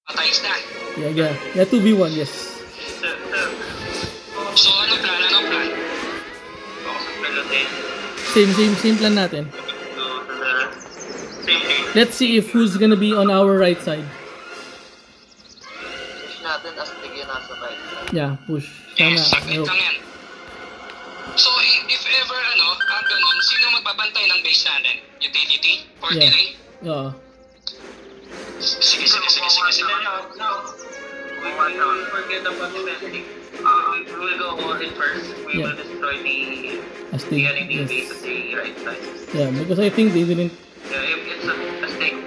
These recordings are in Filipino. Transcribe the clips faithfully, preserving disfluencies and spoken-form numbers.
Patayos na. Yeah, yeah. Yeah, two v one, yes. So, ano plan? Ano plan? Same, same, same plan natin. Let's see if who's gonna be on our right side. Push natin as tigyan nasa right side. Yeah, push. Yes, Sana, saglit lang yan. So, if ever, ano, ang ganun, sino magbabantay ng base natin? Utility? For Yeah. delay? Oo. Sige, sige, sige, sige, sige. We will forget about defending. Um, we will go all in first. We Yeah. will destroy the Astig, the enemy yes. base at the right side. Yeah, because I think they didn't... Yeah, if it's a, a stake.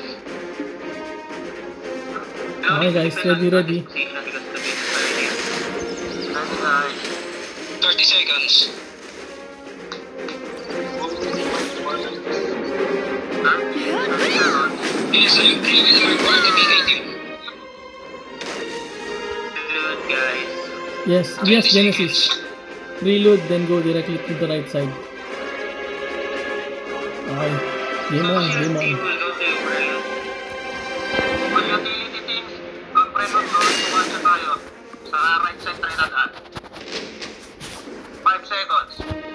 Okay guys, ready, ready. thirty seconds. Yes, I agree with my party team. Good guys. Yes, yes, Genesis. Reload, then go directly to the right side. Okay. Game on, game on. Team will go to April. Pag utility teams, ang premote doon, tumasya tayo. Sa right side tayo nagaan. five seconds.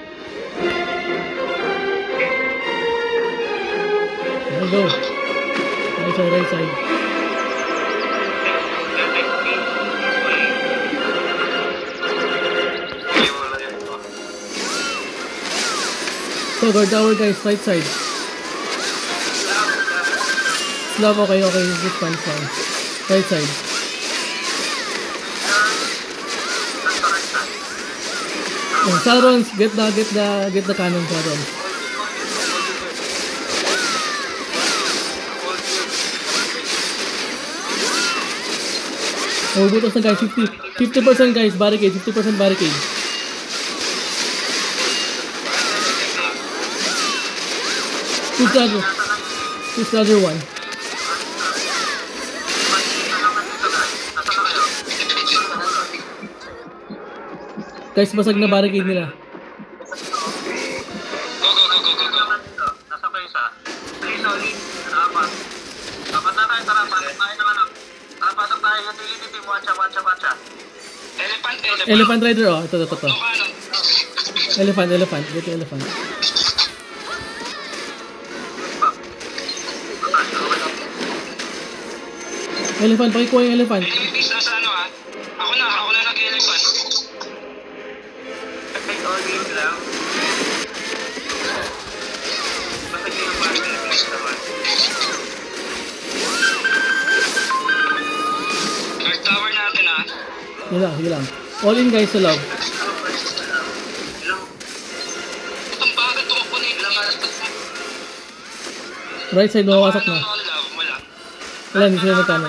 There go. Right side, right side. So, guard tower guys, right side. Slav, okay, okay, this fine, fine. Right side. Oh, Salrons, get the, get the, get the cannon, Salrons. Oh, butos na guys, fifty, fifty percent guys, barricade, fifty percent barricade. Two starter, two starter one. Guys, basag na barricade nila. Go, go, go, go, go, go. Nasa ba isa? Three solid. Apat. Apat na tayo, tara. Bakit tayo ng ano? Tara, pasok tayo. Utility team. Watcha, watcha, watcha. Elephant, elephant. Elephant rider, oh. Ito, ito, ito. No cannon. Elephant, elephant. Get the elephant. Elephant, pakikuha yung elephant. Enemy base nasa ano ha? Ako na, ako na nag-elephant. Take all game lang. Basta yung battle next naman. Guard tower natin ha. Yun lang, yun lang. All in guys sa love. Itong bagat tumakbo na yung Right side, mawawasak na. Wala. Wala, hindi sila nagkanan.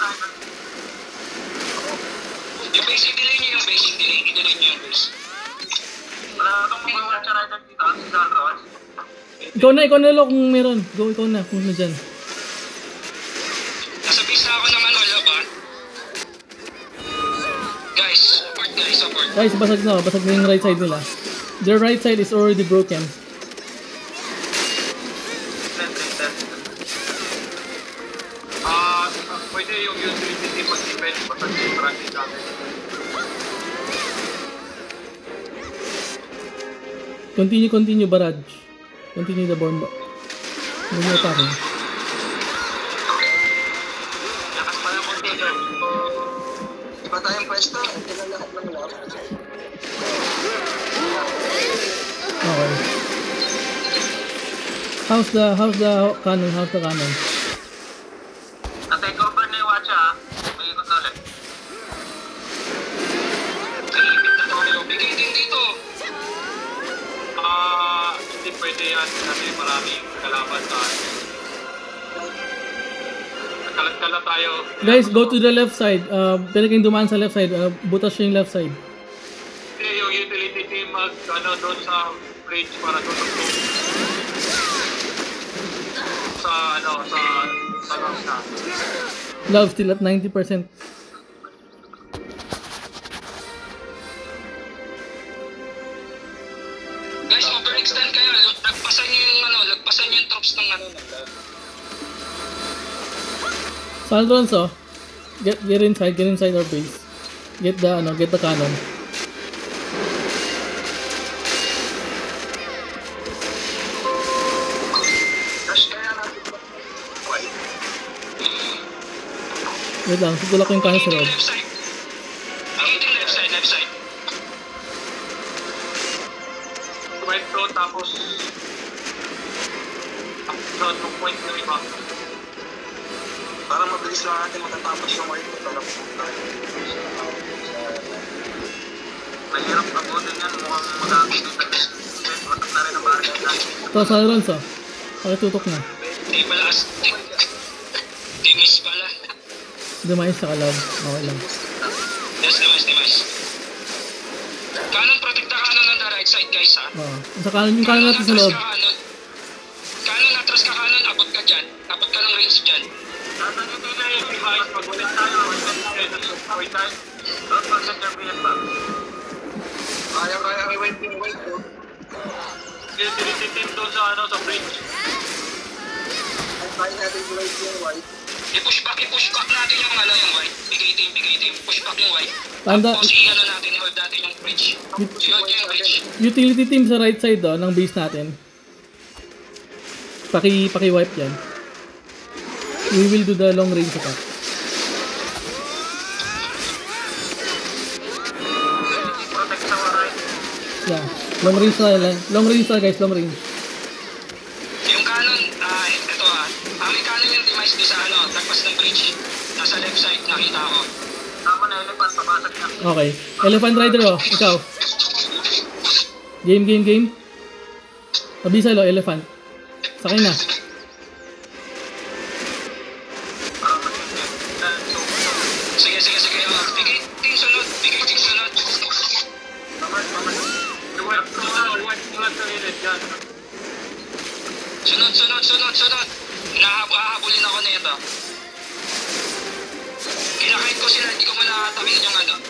Yung basic delay nyo yung basic delay. I-delay nyo yung base. Wala akong mga watcha rider dito. Ang Salron. Ikaw na, ikaw na lo kung meron. Go, ikaw na, kung na dyan. Nasa base na ako ng ano, love ha. Guys, support guys, support. Guys, basag na, basag na yung right side nila. Their right side is already broken. Ah, pwede yung utility pag-defend. Basta yung traffic natin. Continue, continue, barrage. Continue the bomb. Hindi mo attacking. Lakas pa ng konti. Iba tayong pwesto. Ito na lahat ng love. Okay. How's the, how's the cannon, how's the cannon? Na-take over na yung watcha ha. May ikot na ulit. Kalipit na tayo. Bigay din dito. Ah, hindi pwede yan kasi maraming kalaban sa atin. Nakalat-kalat tayo. Guys, go to the left side. Uh, pwede kayong dumaan sa left side. Uh, butas yung left side. Hindi, yung utility team mag, ano, doon sa bridge para tutok sa, ano, sa, sa last na. Love still at ninety percent. Guys, overextend kayo. Lagpasan nyo yung ano, lagpasan nyo yung troops ng ano. Salrons, oh. Get, get inside, get inside our base. Get the, ano, get the cannon. Dash kaya natin. Wait. Wait lang, tutulak ko yung cannon sa loob. Left side. Pigitin left side, left side. Wait ko, tapos... Upload ng point na iba. Para mabilis lang natin matatapos yung white ko. Mahirap abutin yan. Mukhang mag-aabot din tayo. Watak na rin ang baril natin. Ito, sa Irons ah. Pakitutok na. Di pala as... Di, di miss pala. Demise sa kalab. Okay lang. Yes, demise, demise. Canon, protect the cannon on the right side, guys, ha? Oo. Sa kanan, yung kanan natin sa loob. Canon, Canon, atras ka, Canon. Abot ka dyan. Abot ka ng range dyan. Nasa hindi na yung device. Pag-ulit tayo. Wait tayo. Don't forget your B F back. Kaya, kaya. Wait, wait, wait. Tinititim doon sa ano, sa bridge. Kaya natin wait yung white. I-push back, i-push back natin yung ano, yung white. Bigay team, bigay team. Push back yung white. Tanda, Tapos i-ano natin, hold natin yung bridge. I-hold nyo yung bridge. utility team sa right side oh, ng base natin. Paki, paki-wipe yan. We will do the long range attack. Protect sa right. Yeah. Long range na lang. Long range na guys, long range. Yung cannon, ah, ito ah. Ang may cannon yung demise doon sa ano, tagpas ng bridge. Nasa left side, nakita ko. Tama na, elephant. Papasok niya. Okay. Elephant Rider oh, ikaw. Game, game, game. Mabisal oh, elephant. Sakay na. Para mag-hit. Sige, sige, sige. Oh. Bigay team sunod, bigay team sunod. Tama, tama. White ko na, white ko na sa ilid. Yan. Sunod, sunod, sunod, sunod. Hinahabulin ako na ito. Kinakait ko sila, hindi ko muna atakin yung ano.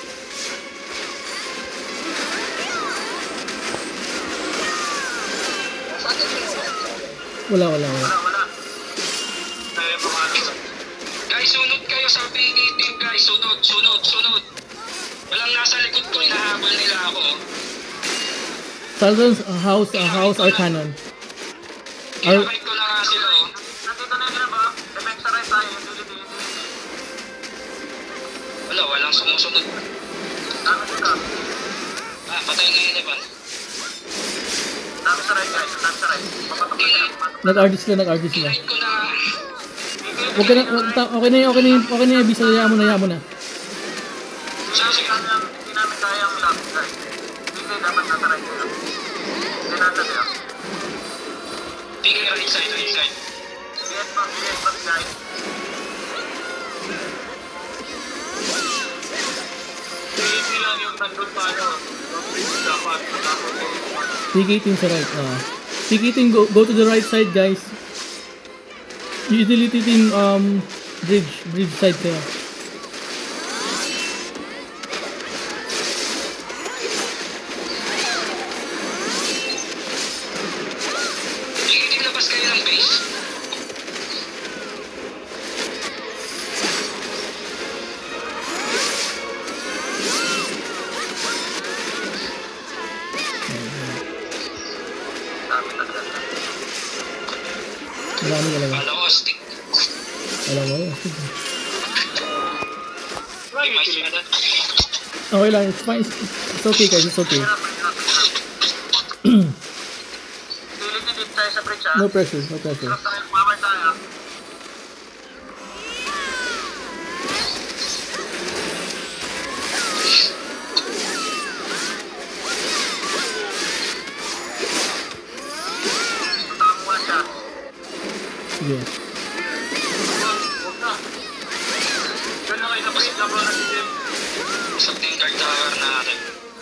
Wala, wala, wala. Wala, wala. Kaya mga ano. Guys, sunod kayo sa P K team, guys. Sunod, sunod, sunod. Walang nasa likod ko, hinahabol nila ako. Salton's uh, house, uh, house or cannon. Our, Kinakait ko na nga sila, oh. Nandito na yun ba? Effect sa right tayo. Utility, utility. Wala, walang sumusunod. Dami sila. Ah, patay na yun, diba? Dami sa right guys. Dami sa right. Papatok na sila. nag-R D sila, nag-R D sila. Kinakait ko na. Okay na, okay na, okay na, okay na, bisa na, mo na, mo na. Sige, sige. Hindi namin kayang lock guys. Hindi dapat nasa right sila. Hindi nasa sila. Bigay right side, right side. Get back, get back guys. Hindi lang yung nandun pa ano. Dapat. P K team sa right. Uh, P K team, go, go to the right side, guys. Utility team, um, bridge, bridge side kayo. Bigay labas kayo ng base. Dami na sila. Marami talaga. Kala ko, stick. Alam mo yun. Demise ka na. Okay lang, it's fine. It's okay guys, it's okay. Hirap, hirap, hirap. Utility dip tayo sa bridge ha. No pressure, no pressure. Hirap tayo, power tayo. Tama siya. Sige. Huwag na. Diyan na kayo sa bridge, laban na si Jim. Isang team guard tower natin.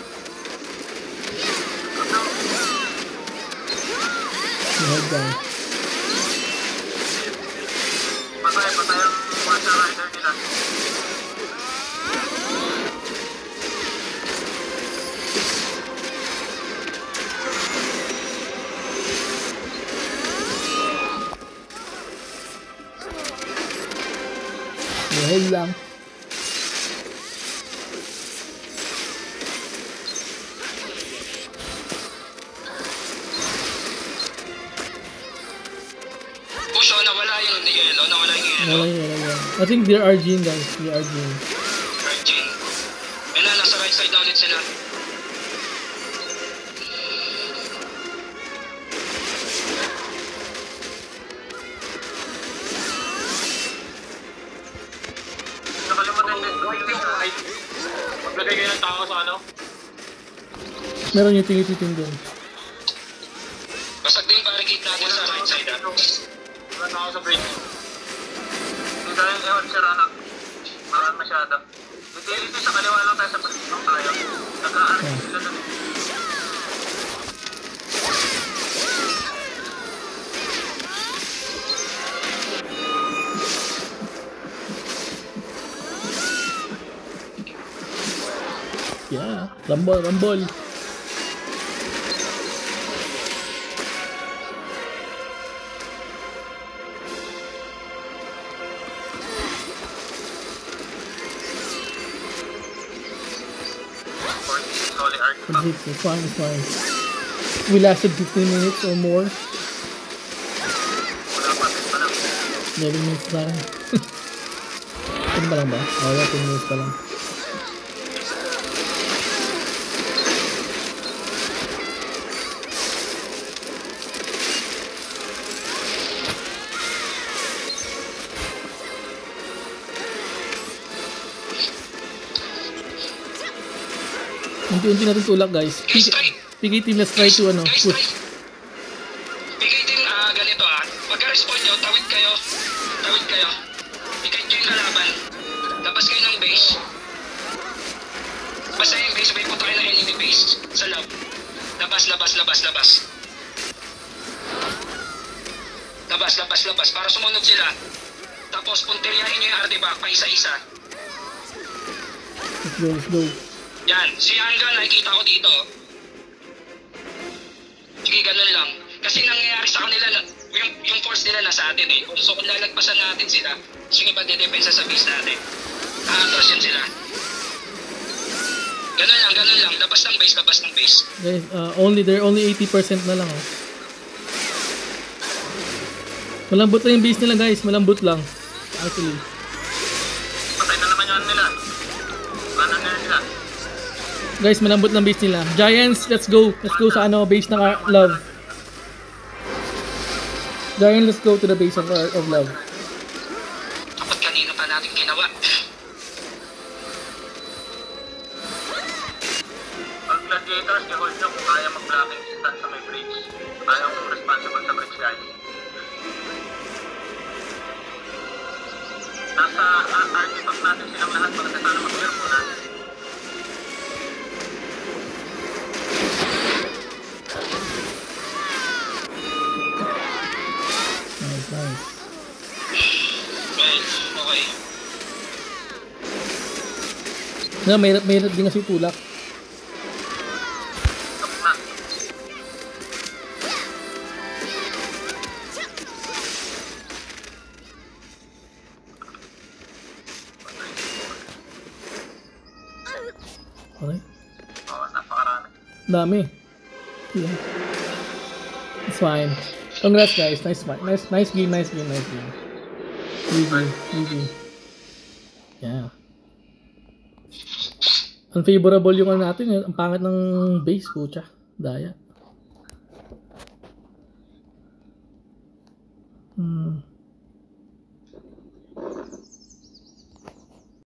Hold down. Patay, patay ang watcher rider nila. Hold lang. na yellow, nawala yung yellow. Wala yun, wala yun. I think they're Argene guys, they're Argene. Virgin. Ayun na, nasa right side na ulit sila. Nakalimutan din. Maglagay kayo ng tao sa ano? Meron utility team dun. Basag din barricade natin sa right side. ah. Wala tao sa bridge. Hindi tayo ewan sir anak. Mahal masyado. Utility sa kaliwa lang tayo sa bridge lang tayo. Nag-aarap sila dun. Yeah, rumble, rumble. It's, it's fine, it's fine. We lasted fifteen minutes or more. eleven minutes pa lang. ten pa lang ba? Oh, yeah, ten minutes pa lang. Unti-unti natin tulak guys. Guys, try. P K team, let's try to ano, Guys, push. Bigay din ah, ganito ah. Pagka-respawn nyo, tawid kayo. Tawid kayo. Bigay nyo yung kalaban. Labas kayo ng base. Basta yung base, may puto kayo ng enemy base. Sa lab. Labas, labas, labas, labas. Labas, labas, labas. Para sumunod sila. Tapos punteriyahin nyo yung artifact pa isa-isa. Let's go, let's go. Yan, si Angga nakikita ko dito. Sige, ganun lang. Kasi nangyayari sa kanila, na- yung, yung force nila nasa atin eh. So kung lalagpasan natin sila, sige ba didepensa sa base natin? Aatras yun sila. Ganun lang, ganun lang. Labas ng base, labas ng base. Guys, uh, only, they're only eighty percent na lang oh. Malambot lang yung base nila guys, malambot lang. Actually. Patay na naman yun nila. Paano na nila? Guys, malambot lang base nila. Giants, let's go. Let's go sa ano, base ng our love. Giants, let's go to the base of our, of love. Dapat kanina pa natin ginawa. Pag gladiators, i-hold nyo kung kaya mag-blocking distance sa may bridge. Ayaw kong responsible sa bridge guys. Nasa uh, artifact natin silang lahat pag sana mag-clear muna. Nice, nice. Well, okay. Na, mahirap, mahirap din kasi tulak. Tapos na. Okay. Oo, napakarami. Dami. Yeah. It's fine. Congrats guys. Nice fight. Nice nice game, nice game, nice game. G G. G G. Yeah. Unfavorable yung ano natin. Ang pangit ng base, pucha. Daya.